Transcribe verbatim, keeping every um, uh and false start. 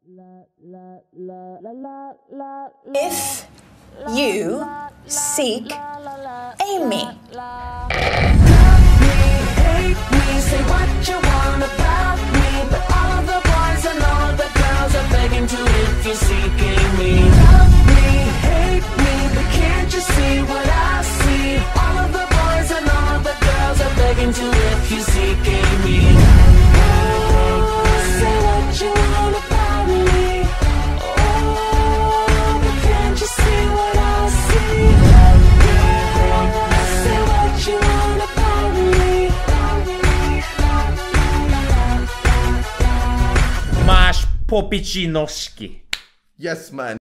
If you seek Amy. Hate me, say what you want about me, but all the boys and all the girls are begging to if you're seeking me. Love me, hate me, but can't you see what I see? All of the boys and all the girls are begging to if you're seeking me. Oh, say what you want about me. Oh, but can't you see what I see? Say what you want about me. Máš popiči nožky. Yes, man.